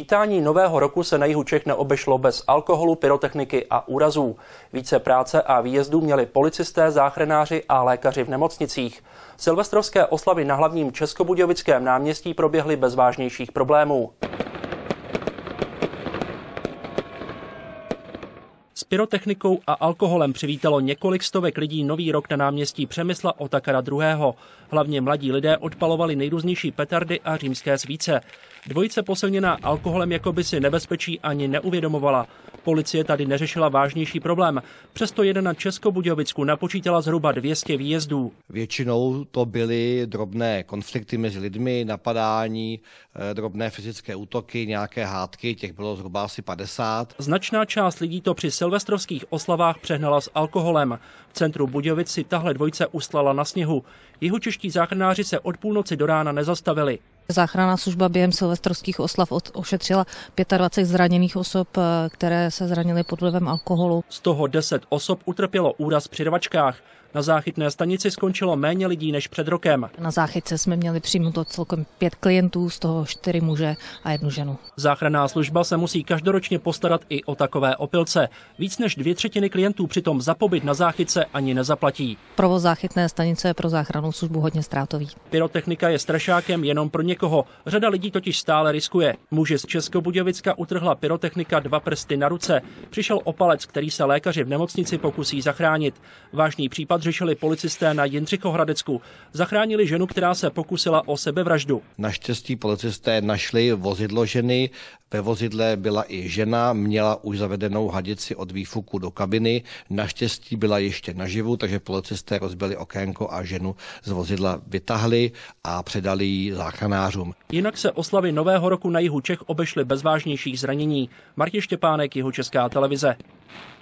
Vítání nového roku se na jihu Čech neobešlo bez alkoholu, pyrotechniky a úrazů. Více práce a výjezdů měli policisté, záchranáři a lékaři v nemocnicích. Silvestrovské oslavy na hlavním Českobudějovickém náměstí proběhly bez vážnějších problémů. S pyrotechnikou a alkoholem přivítalo několik stovek lidí nový rok na náměstí Přemysla Otakara II. Hlavně mladí lidé odpalovali nejrůznější petardy a římské svíce. Dvojice posilněná alkoholem jakoby si nebezpečí ani neuvědomovala. Policie tady neřešila vážnější problém. Přesto jen na Českobudějovicku napočítala zhruba 200 výjezdů. Většinou to byly drobné konflikty mezi lidmi, napadání, drobné fyzické útoky, nějaké hádky, těch bylo zhruba asi 50. Značná část lidí to při silvestrovských oslavách přehnala s alkoholem. V centru Budějovic si tahle dvojice ustlala na sněhu. Jihočeští záchranáři se od půlnoci do rána nezastavili. Záchranná služba během silvestrovských oslav ošetřila 25 zraněných osob, které se zranily pod vlivem alkoholu. Z toho 10 osob utrpělo úraz při rvačkách. Na záchytné stanici skončilo méně lidí než před rokem. Na záchytce jsme měli přijmuto celkem 5 klientů, z toho 4 muže a 1 ženu. Záchranná služba se musí každoročně postarat i o takové opilce. Víc než 2/3 klientů přitom za pobyt na záchytce ani nezaplatí. Provoz záchytné stanice je pro záchrannou službu hodně ztrátový. Pyrotechnika je strašákem jenom pro někoho. Řada lidí totiž stále riskuje. Muži z Českobudějovicka utrhla pyrotechnika 2 prsty na ruce. Přišel o palec, který se lékaři v nemocnici pokusí zachránit. Vážný případ řešili policisté na Jindřichohradecku. Zachránili ženu, která se pokusila o sebevraždu. Naštěstí policisté našli vozidlo ženy. Ve vozidle byla i žena, měla už zavedenou hadici od výfuku do kabiny. Naštěstí byla ještě naživu, takže policisté rozbili okénko a ženu z vozidla vytahli a předali ji záchranářům. Jinak se oslavy nového roku na jihu Čech obešly bez vážnějších zranění. Martin Štěpánek, Jihočeská televize.